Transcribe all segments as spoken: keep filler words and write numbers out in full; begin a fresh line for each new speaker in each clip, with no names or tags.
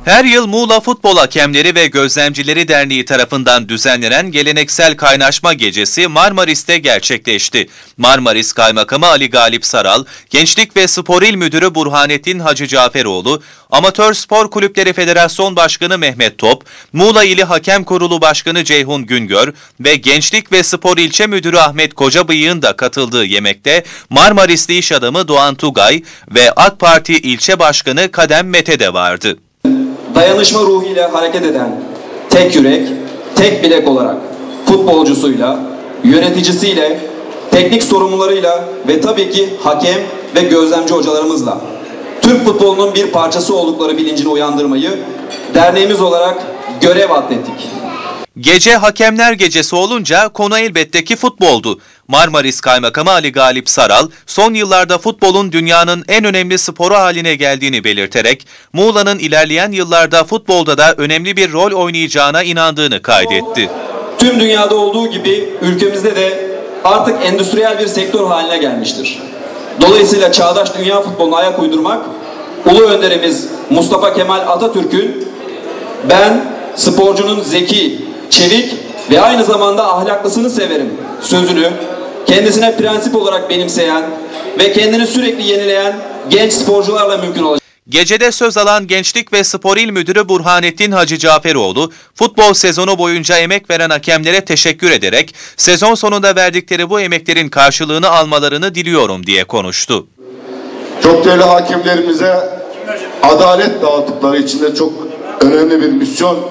Her yıl Muğla Futbol Hakemleri ve Gözlemcileri Derneği tarafından düzenlenen geleneksel kaynaşma gecesi Marmaris'te gerçekleşti. Marmaris Kaymakamı Ali Galip Saral, Gençlik ve Spor İl Müdürü Burhanettin Hacı Caferoğlu, Amatör Spor Kulüpleri Federasyon Başkanı Mehmet Top, Muğla İli Hakem Kurulu Başkanı Ceyhun Güngör ve Gençlik ve Spor İlçe Müdürü Ahmet Kocabıyık'ın da katıldığı yemekte Marmarisli iş adamı Doğan Tugay ve AK Parti İlçe Başkanı Kadem Mete de vardı.
Dayanışma ruhuyla hareket eden, tek yürek, tek bilek olarak futbolcusuyla, yöneticisiyle, teknik sorumlularıyla ve tabii ki hakem ve gözlemci hocalarımızla Türk futbolunun bir parçası oldukları bilincini uyandırmayı derneğimiz olarak görev atlettik.
Gece Hakemler Gecesi olunca konu elbette ki futboldu. Marmaris Kaymakamı Ali Galip Saral, son yıllarda futbolun dünyanın en önemli sporu haline geldiğini belirterek, Muğla'nın ilerleyen yıllarda futbolda da önemli bir rol oynayacağına inandığını kaydetti.
Tüm dünyada olduğu gibi ülkemizde de artık endüstriyel bir sektör haline gelmiştir. Dolayısıyla çağdaş dünya futboluna ayak uydurmak, Ulu Önderimiz Mustafa Kemal Atatürk'ün "Ben sporcunun zeki, çevik ve aynı zamanda ahlaklısını severim" sözünü kendisine prensip olarak benimseyen ve kendini sürekli yenileyen genç sporcularla mümkün olacak.
Gecede söz alan Gençlik ve Spor İl Müdürü Burhanettin Hacı Caferoğlu, futbol sezonu boyunca emek veren hakemlere teşekkür ederek sezon sonunda verdikleri bu emeklerin karşılığını almalarını diliyorum diye konuştu.
Çok değerli hakemlerimize adalet dağıttıkları için de çok önemli bir misyon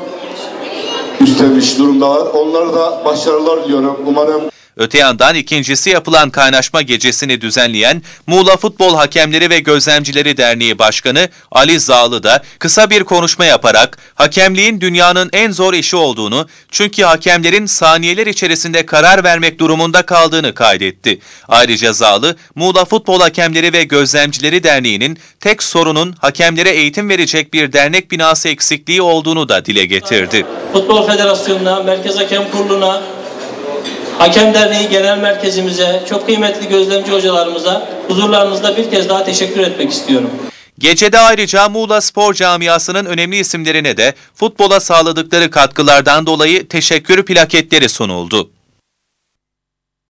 üstlenmiş durumdalar. Onlara da başarılar diliyorum. Umarım.
Öte yandan ikincisi yapılan kaynaşma gecesini düzenleyen Muğla Futbol Hakemleri ve Gözlemcileri Derneği Başkanı Ali Zağlı da kısa bir konuşma yaparak hakemliğin dünyanın en zor işi olduğunu, çünkü hakemlerin saniyeler içerisinde karar vermek durumunda kaldığını kaydetti. Ayrıca Zağlı, Muğla Futbol Hakemleri ve Gözlemcileri Derneği'nin tek sorunun hakemlere eğitim verecek bir dernek binası eksikliği olduğunu da dile getirdi.
Futbol Federasyonu'na, Merkez Hakem Kurulu'na, Hakem Derneği Genel Merkezimize, çok kıymetli gözlemci hocalarımıza huzurlarınızda bir kez daha teşekkür etmek istiyorum.
Gecede ayrıca Muğla Spor Camiası'nın önemli isimlerine de futbola sağladıkları katkılardan dolayı teşekkür plaketleri sunuldu.